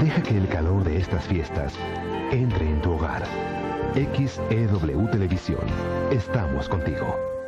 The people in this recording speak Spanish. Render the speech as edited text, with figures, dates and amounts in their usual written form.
Deja que el calor de estas fiestas entre en tu hogar. XEW Televisión. Estamos contigo.